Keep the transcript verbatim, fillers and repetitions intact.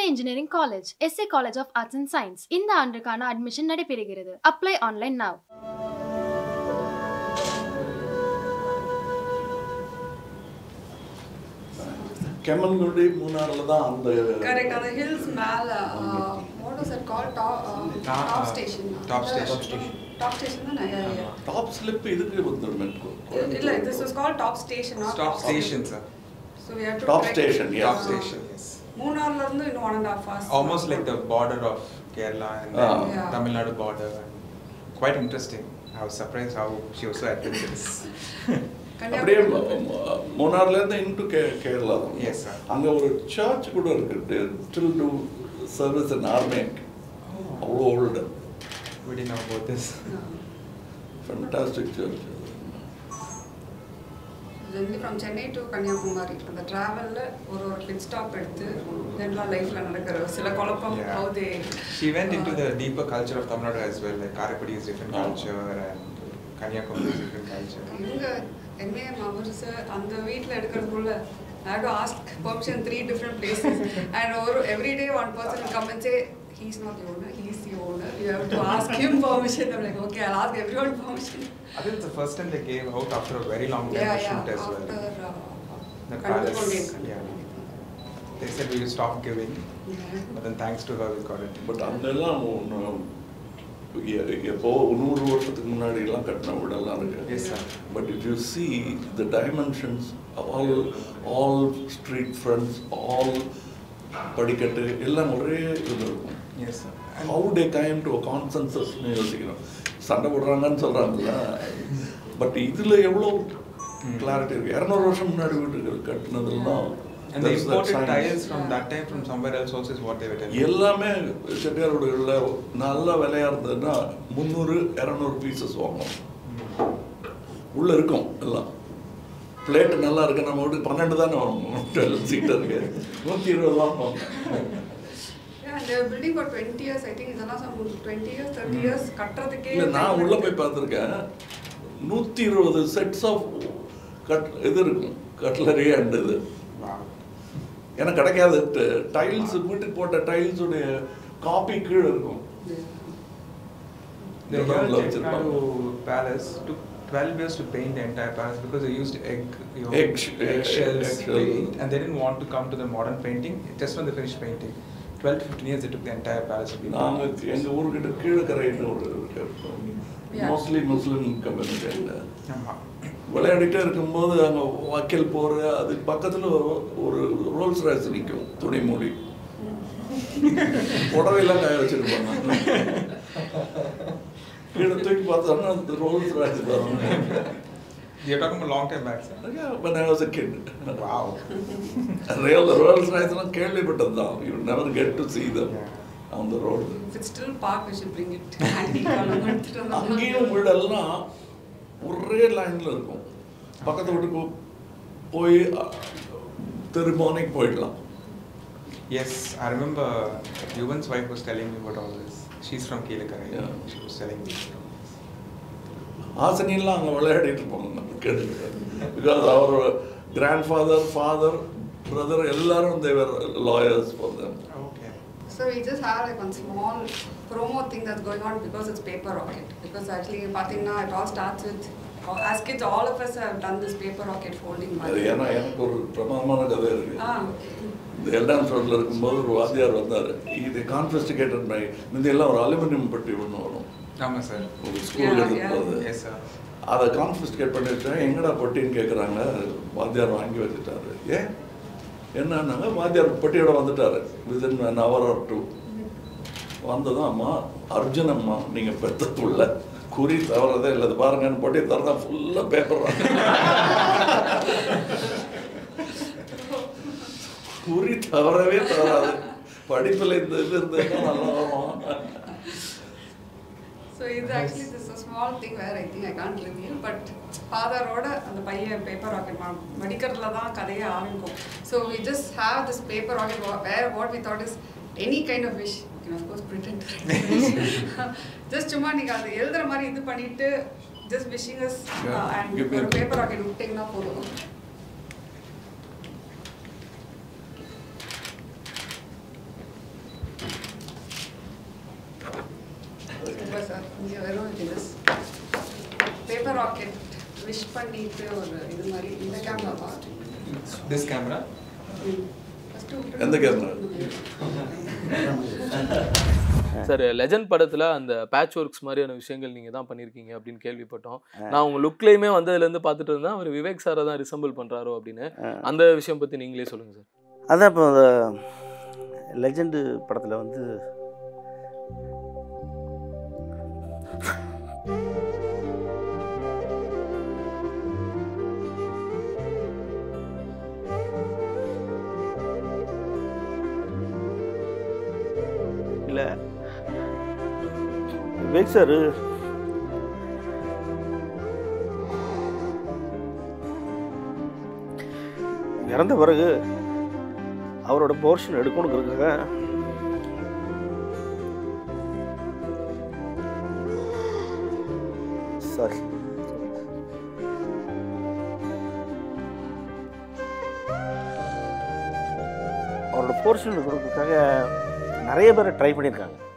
Engineering College, S A College of Arts and Science. இந்த ஆண்டுக்கான admission நடைபெறுகிறது. Apply online now. Kemangundi Munarla da and the correct on the hills மேல what was it called top uh, top station top station station top station na yeah yeah top slip idukku vandirmenko illa this was called top station not top station sir so we have to top station yes top station yes Munnar la irundhu in one and a half hours almost like the border of Kerala and then uh, yeah. Tamil Nadu border quite interesting. I was surprised how she was so adventurous. அப்படியே மூணார்ல இருந்து into Kerala yes sir அங்க ஒரு church கூட இருக்கு still do service in army all old we didn't know about this fantastic church journey from Chennai to Kanyakumari the travel la or or pit stop eduthu then life la nadakara sila kolapam how they she went into the deeper culture of Tamil Nadu as well like Karaikudi is different culture and Kanyakumari is different culture inga N A A C members அந்த வீட்ல எடுக்கிறதுக்குள்ள I have to ask permission three different places and over every day one person will come and say he's not the owner, he's the owner, you have to ask him permission. I'm like okay, I'll ask everyone permission. I think it's the first time they gave out after a very long time yeah, to shoot yeah, as well after uh, the palace yeah they said we will stop giving yeah. but then thanks to her we got it but அங்கெல்லாம் எப்போ நூறு வருஷத்துக்கு முன்னாடி எல்லாம் கட்டின வீடெல்லாம் இருக்கு but if you see the dimensions all all street fronts all படிக்கட்டு எல்லாம் ஒரே இது இருக்கும் ஹவு டே கைம் டு கான்சென்சஸ்னு யோசிக்கிறோம் சண்டை போடுறாங்கன்னு சொல்கிறாங்கல்ல பட் இதில் எவ்வளோ கிளாரிட்டி இருக்குது இரநூறு வருஷம் முன்னாடி வீட்டுகள் கட்டினதுலாம் and they imported tiles from that time from somewhere else also is what they were telling எல்லாமே செட்டியார் வீடுகள்ல நல்ல விலையா இருந்ததுன்னா முந்நூறு இருநூறு பீசஸ் வாங்கணும் உள்ள இருக்கும் எல்லாம் பிளேட் நல்லா இருக்கு நம்ம வீட்டுக்கு பன்னெண்டு தானே வாங்கணும் சீட்டருக்கு நூற்றி இருபது வாங்கணும் they were building for twenty years I think இதெல்லாம் some twenty years thirty years கட்டறதுக்கே இல்ல நான் உள்ள போய் பார்த்திருக்கேன் நூற்றி இருபது செட்ஸ் ஆஃப் கட் இது இருக்கும் கட்லரி அண்ட் இது எனக்கு கிடைக்காது டைல்ஸ் வீட்டுக்கு போட்ட டைல்ஸ் உடைய காப்பி கீழே இருக்கும் the Kiruthiga palace took twelve years to paint the entire palace because they used egg you know, egg, egg shells egg shell. paint and they didn't want to come to the modern painting just when they finished painting twelve to fifteen years they took the entire palace to be நாங்க எங்க ஊர்கிட்ட கீழக்கரைன்னு ஒரு mostly முஸ்லிம் community விளையாடிட்டே இருக்கும்போது அங்கே வக்கீல் போகிற அதுக்கு பக்கத்தில் ஒரு ரோல்ஸ் ராய்ஸ் நிற்கும் துணி மூடி புடவையெல்லாம் காய வச்சுருப்பாங்க கீழே தூக்கி பார்த்தோம்னா அந்த ரோல்ஸ் ராய்ஸ் பாருங்க You're talking about long time back, sir? Yeah, when I was a kid. Wow. Real Rolls Royce is கேள்விப்பட்டது தான். You never get to see them yeah. on the road. If it's still park, we should bring it. அங்கேயும் வீடெல்லாம் ஒரே லைனில் இருக்கும் பக்கத்து வீட்டுக்கு போய் திருமோனைக்கு போயிடலாம் Yes, I remember Yuvan's wife was telling me about all this. She's from Kiruthiga. Yeah. She was telling me. ஆசனிலாம் அங்கே விளையாடிட்டு இருப்பாங்க பிகாஸ் அவர் கிராண்ட் ஃபாதர் ஃபாதர் பிரதர் எல்லாரும் they were lawyers for them Okay. So we just have like one small promo thing that's going on because it's paper rocket. Because actually, Pathina, it all starts with, as kids, all of us have done this paper rocket folding. அது ஏன்னா எனக்கு ஒரு பிரமாதமான கதை இருக்கு இந்த எல்டான்ஸ் ரோட்டில் இருக்கும்போது ஒரு வாத்தியார் வந்தார் இது கான்ஃபிஸ்டிகேட்டட் பை முந்தையெல்லாம் ஒரு அலுமினியம் பெட்டி ஒன்று வரும் ஆமாம் சார் ஒரு ஸ்கூல் எடுத்தும்போது எஸ் சார் அதை கான்ஃபிஸ்டிகேட் பண்ணி வச்சேன் எங்கடா பொட்டின்னு கேட்குறாங்க வாத்தியார் வாங்கி வச்சுட்டாரு ஏன் என்னன்னாங்க வாத்தியார் பெட்டியோட வந்துட்டாரு within an hour or two வந்ததும் அம்மா அர்ஜுன் அம்மா நீங்கள் பெத்த புள்ள குறி தவறதே இல்லை பாருங்கன்னு பொட்டி தரதா ஃபுல்லாக பேப்பர் குறி தவறவே தவறாது படிப்பில் இந்த இது இருந்ததுன்னா நல்லா வரும் So it's actually this is a small thing where I think I can't reveal, but father oda and the paiya paper rocket medikarla da kadaiye aarambikum. So we just have this paper rocket where what we thought is any kind of wish. You can of course pretend to wish. Just chumma neenga adu eludra mari idu pannittu just wishing us uh, and or paper rocket uttingna podum. Paper rocket wish பண்ணிட்டு ஒரு இது மாதிரி இந்த கேமராவா This camera? எந்த camera? Sir Legend படத்தில் அந்த batch works மாதிரியான விஷயங்கள் நீங்கள் தான் பண்ணியிருக்கீங்க அப்படின்னு கேள்விப்பட்டோம். நான் உங்கள் லுக்லேயுமே வந்ததுலேருந்து பார்த்துட்டு இருந்தேன் அவர் விவேக் சாரை தான் ரிசம்பிள் பண்ணுறாரோ அப்படின்னு. அந்த விஷயம் பற்றி நீங்களே சொல்லுங்கள் சார். அதான் இப்போ அந்த லெஜண்டு படத்தில் வந்து இல்லை விவேக் சார் இறந்த பிறகு அவரோட போர்ஷன் எடுக்கணுங்கிறதுக்காக சாரி அவரோட போர்ஷன் எடுக்கிறதுக்காக நிறைய பேர் ட்ரை பண்ணியிருக்காங்க.